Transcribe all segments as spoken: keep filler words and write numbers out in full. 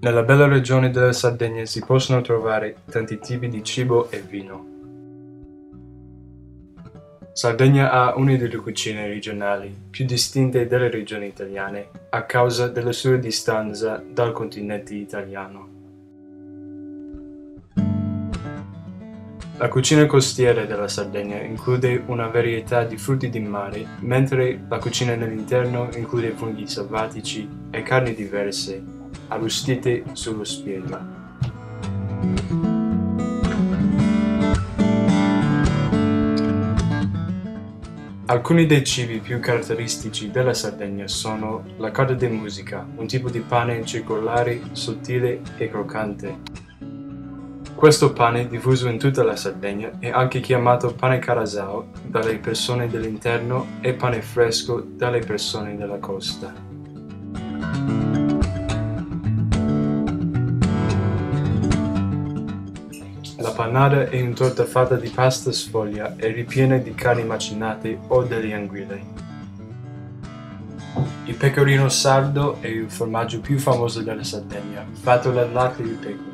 Nella bella regione della Sardegna si possono trovare tanti tipi di cibo e vino. Sardegna ha una delle cucine regionali più distinte delle regioni italiane a causa della sua distanza dal continente italiano. La cucina costiera della Sardegna include una varietà di frutti di mare, mentre la cucina nell'interno include funghi selvatici e carni diverse, arrostite sullo spiedo. Alcuni dei cibi più caratteristici della Sardegna sono la carta de musica, un tipo di pane circolare, sottile e croccante. Questo pane, diffuso in tutta la Sardegna, è anche chiamato pane carasau dalle persone dell'interno e pane fresco dalle persone della costa. La panada è una torta fatta di pasta sfoglia e ripiena di carni macinate o delle anguille. Il pecorino sardo è il formaggio più famoso della Sardegna, fatto dal latte di pecora.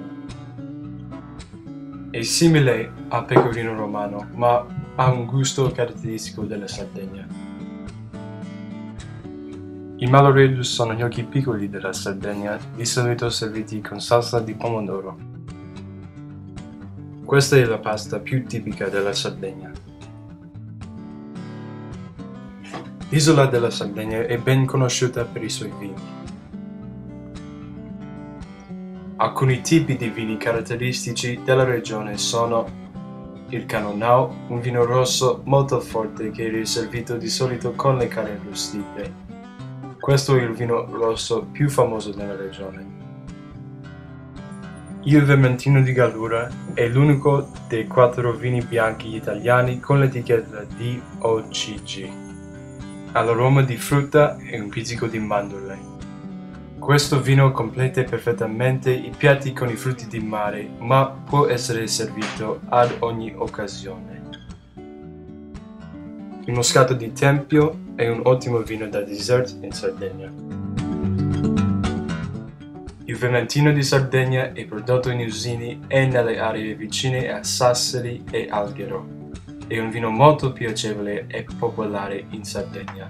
È simile al pecorino romano, ma ha un gusto caratteristico della Sardegna. I malloreddus sono gnocchi piccoli della Sardegna, di solito serviti con salsa di pomodoro. Questa è la pasta più tipica della Sardegna. L'isola della Sardegna è ben conosciuta per i suoi vini. Alcuni tipi di vini caratteristici della regione sono il Cannonau, un vino rosso molto forte che è servito di solito con le carni arrostite. Questo è il vino rosso più famoso della regione. Il Vermentino di Gallura è l'unico dei quattro vini bianchi italiani con l'etichetta D O C G. Ha l'aroma di frutta e un pizzico di mandorle. Questo vino completa perfettamente i piatti con i frutti di mare, ma può essere servito ad ogni occasione. Il Moscato di Tempio è un ottimo vino da dessert in Sardegna. Il Vermentino di Sardegna è prodotto in usini e nelle aree vicine a Sassari e Alghero. È un vino molto piacevole e popolare in Sardegna.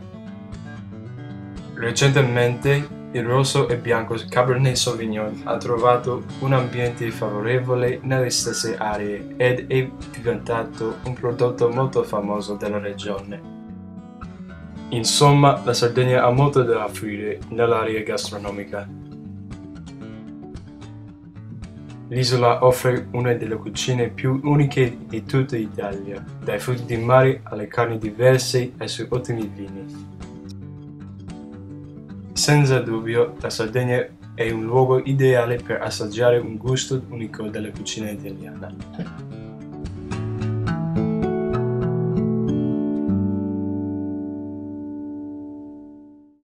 Recentemente il rosso e bianco Cabernet Sauvignon ha trovato un ambiente favorevole nelle stesse aree ed è diventato un prodotto molto famoso della regione. Insomma, la Sardegna ha molto da offrire nell'area gastronomica. L'isola offre una delle cucine più uniche di tutta Italia, dai frutti di mare alle carni diverse ai suoi ottimi vini. Senza dubbio, la Sardegna è un luogo ideale per assaggiare un gusto unico della cucina italiana.